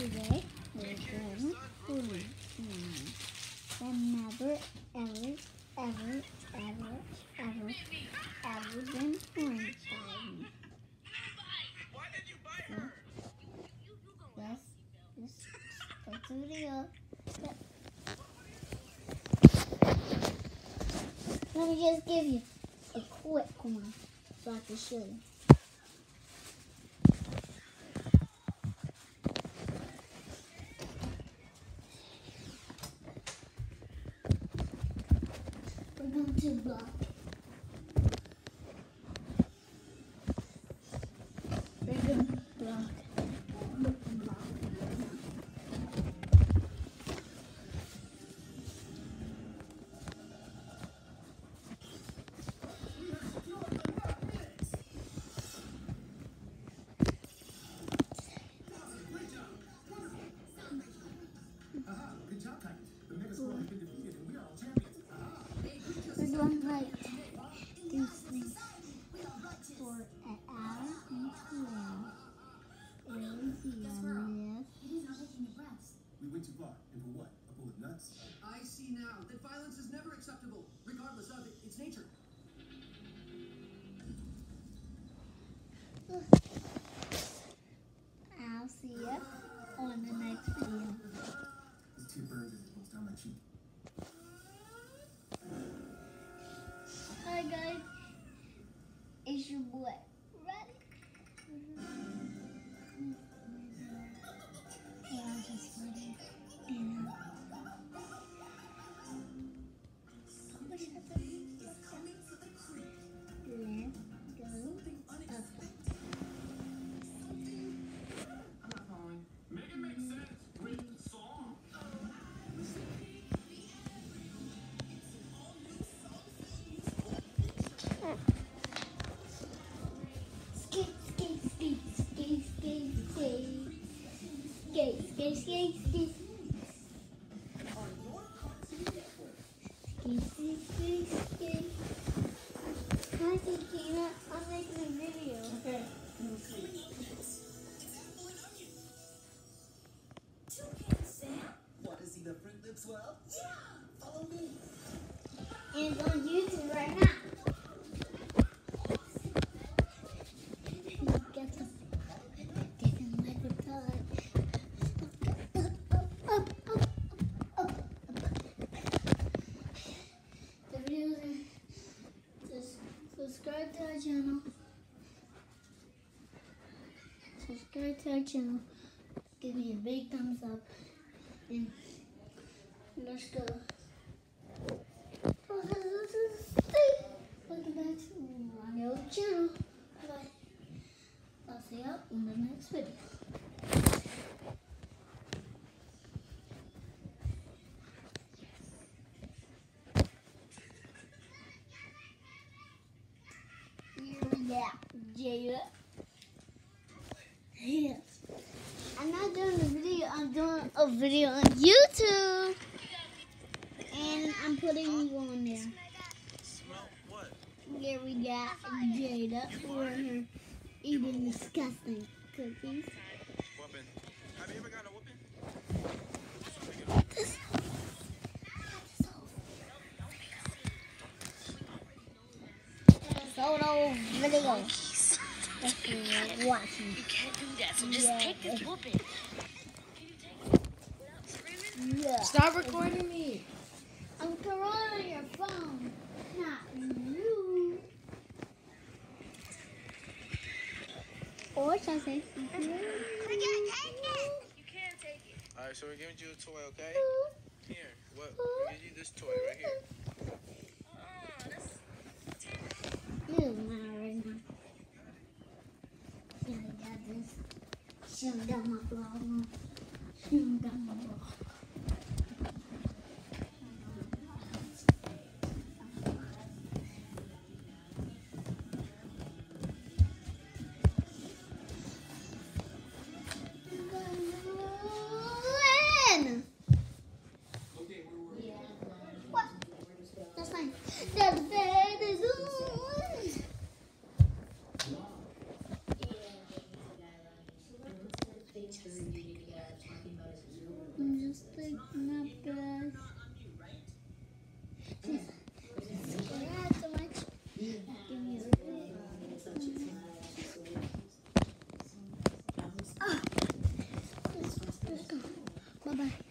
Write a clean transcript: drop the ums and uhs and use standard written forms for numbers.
today we're going to the never, ever, ever, ever, ever, ever been horned by me. Let's start the video. Let me just give you a quick one so I can show you. We're going to block. We're going to block. We're doing like these things for an hour and 12. We went too far. And for what? A bowl of nuts? I see now that violence is never acceptable, regardless of its nature. I'll see you on the next video. These two burns as it goes down my cheek. Hi guys, it's your boy. Ready? Yeah, I'm just ready. And Hi, Sakina. I'm making a video. Okay. Want to see the Fruit Loops world? Yeah! Follow me! And it's on YouTube right now. Subscribe to our channel. Subscribe to our channel. Give me a big thumbs up. And let's go. Welcome back to my old channel. Bye. I'll see you in the next video. Yeah, Jada. Yes. I'm not doing a video, I'm doing a video on YouTube. And I'm putting you on there. Here we got Jada. We're here eating disgusting cookies. Have you ever got a whooping? Solo video. That's watching. You can't do that, so just take this whooping. Yeah. Stop recording me. I'm on your phone, not you. Or should I say? You can't take it. Alright, so we're giving you a toy, okay? Here, what? We're giving you this toy right here. You not right now. Yeah, I got this. She got my vlog. She got my vlog. That's fine. The bed is on. Not bad. Yeah, so much. Give me a bit. Let's go. Bye-bye.